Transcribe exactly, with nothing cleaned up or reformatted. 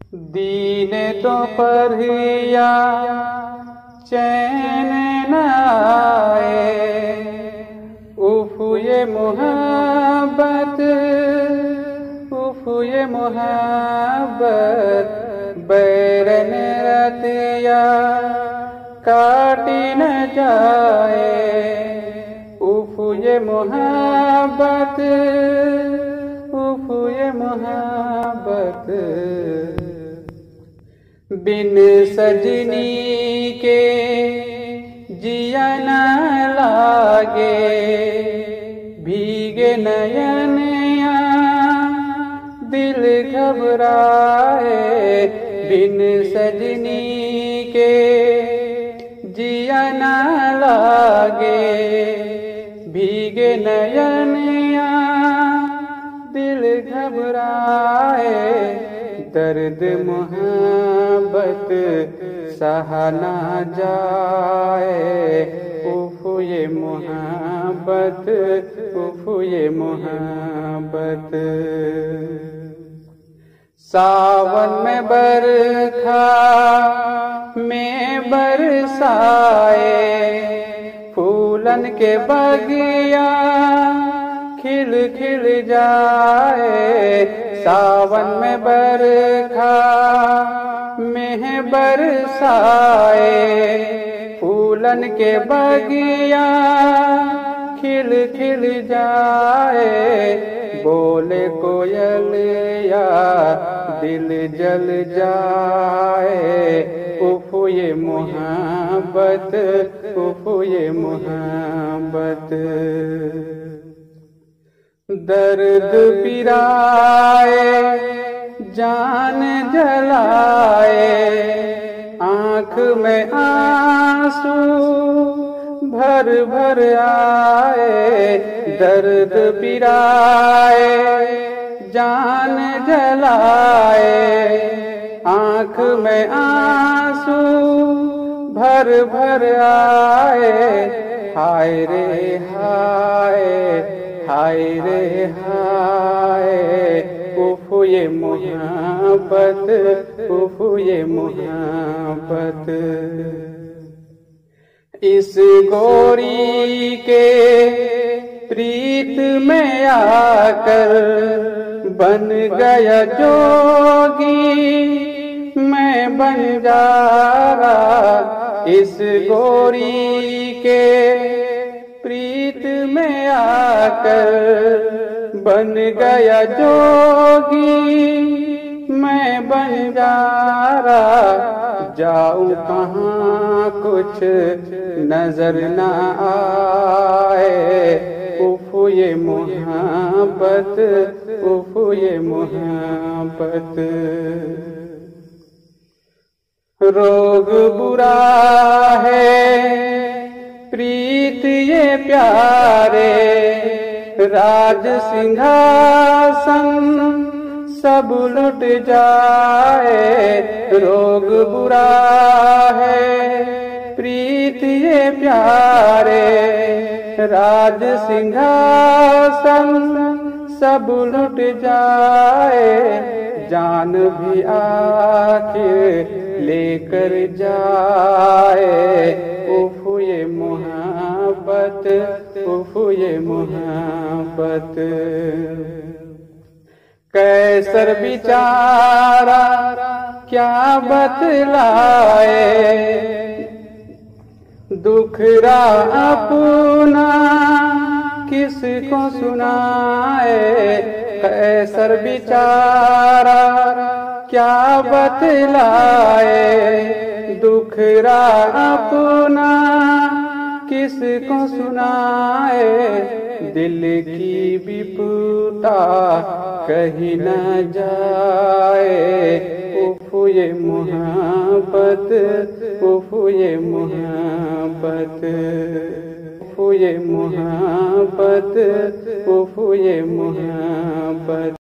दीन तो परिया चैन न आए, उफ ये मोहब्बत, उफ ये मोहब्बत, बैरन रतिया काटी न जाए, उफ ये मोहब्बत, उफ ये मोहब्बत। बिन सजनी के जिया न लागे, भीगे नयनिया दिल घबराए, बिन सजनी के जिया न लागे, भीगे नयनिया दिल घबराए, दर्द मोहब्बत सहा ना जाए, उफ ये मोहब्बत, उफ ये मोहब्बत। सावन में बरखा में बरसाए, फूलन के बगिया खिल खिल जाए, सावन में बरखा में बरसाए, फूलन के बगिया खिल खिल जाए, बोले कोयलिया दिल जल जाए, उफ ये मोहब्बत, उफ ये मोहब्बत। दर्द पिराए जान जलाए, आँख में आंसू भर भर आए, दर्द पिराए जान जलाए, आँख में आंसू भर भर आए, हाय रे हाय, हाय रे हाय, उफ ये मोहब्बत, उफ ये मोहब्बत। इस गोरी के प्रीत में आकर बन गया जोगी मैं बंजारा, इस गोरी के प्रीत में आकर बन गया जोगी मैं बंजारा, जाऊं कहाँ कुछ नजर न आए, उफ ये मोहब्बत, उफ ये मोहब्बत। रोग बुरा है प्रीत ये प्यारे, राज सिंहासन सब लुट जाए, रोग बुरा है प्रीत ये प्यारे, राज सिंहासन सब लुट जाए, जान भी आखिर लेकर जाए, उफ ये मोहब्बत, उफ ये मोहब्बत। कैसर बिचारा क्या बतलाए, दुखरा अपना किसको सुनाए, कैसर बिचारा क्या बतलाए, दुखरा अपना किसको सुनाए, दिल की विपुलता कहीं न जाए, उफ ये मोहब्बत, उफ ये मोहब्बत, उफ ये मोहब्बत, उफ ये मोहब्बत।